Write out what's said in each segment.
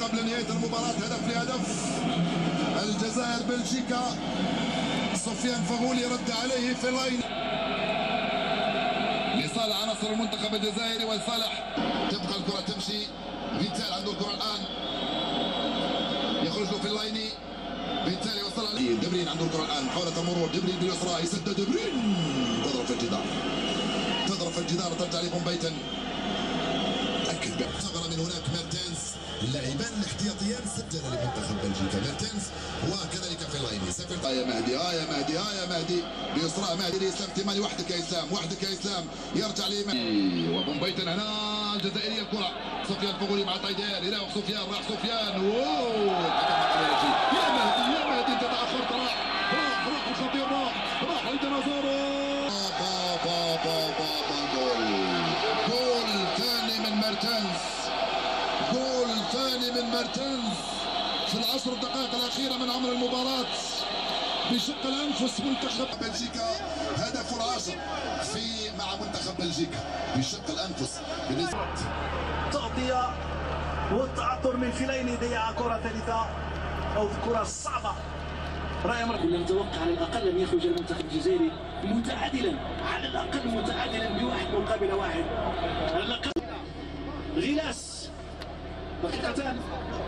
قبل نهاية المباراة هدف لهدف. الجزائر بلجيكا، سفيان فغولي رد عليه في اللاين لصالح عناصر المنتخب الجزائري ولصالح. تبقى الكرة تمشي، فيتال عنده الكرة الآن، يخرج له في اللايني، فيتال يوصل عليه، دبرين عنده الكرة الآن، محاولة المرور، دبرين باليسرى يسدد، دبرين تضرب في الجدار، تضرب في الجدار، ترجع لبومبيتن، أكد ثغرة من هناك. ميرتنز، اللاعبان الاحتياطيان سجل لمنتخب بلجيكا، ميرتنز وكذلك في اللايني. سافر يا مهدي، يا مهدي، يا مهدي بيسرى، مهدي لإسلام تيماني، وحدك يا إسلام، وحدك يا إسلام، يرجع لي وبومبيتن هنا الجزائرية الكرة، سفيان فغولي مع طيدير، يراوغ سفيان، راح سفيان، يا مهدي، يا مهدي انت تأخرت، راح الخطير، راح عند نازارو. جول ثاني من ميرتنز، جول ثاني من ميرتنز في العشر دقائق الأخيرة من عمر المباراة بشق الأنفس. منتخب بلجيكا هدفه العاشر مع منتخب بلجيكا بشق الأنفس. تغطية والتعثر من فيليني، ضيع كرة ثالثة أو الكرة الصعبة. كنا نتوقع على الأقل أن يخرج المنتخب الجزائري متعادلا، على الأقل متعادلا بواحد مقابل واحد، على الأقل. غلاس دقيقتان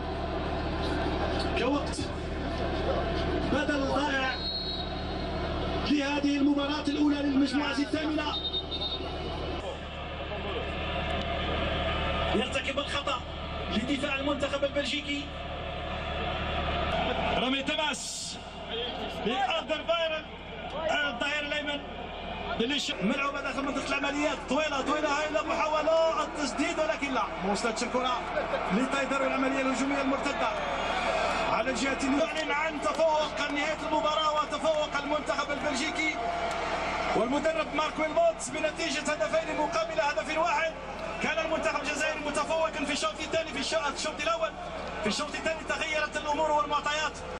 كوقت بدل ضائع لهذه المباراة الأولى للمجموعة الثامنة. يرتكب الخطأ لدفاع المنتخب البلجيكي. رمي تماس لأرض الظهير الأيمن ملعوبة داخل منطقة العمليات، طويلة هاي محاولة التسديد ولكن لا، ما وصلتش الكرة لتايدر. العملية الهجومية المرتدة على الجهة يعلن عن تفوق نهاية المباراة وتفوق المنتخب البلجيكي والمدرب مارك ويلموتس بنتيجة هدفين مقابل هدف واحد. كان المنتخب الجزائري متفوقا في الشوط الثاني، في الشوط الأول. في الشوط الثاني تغيرت الأمور والمعطيات.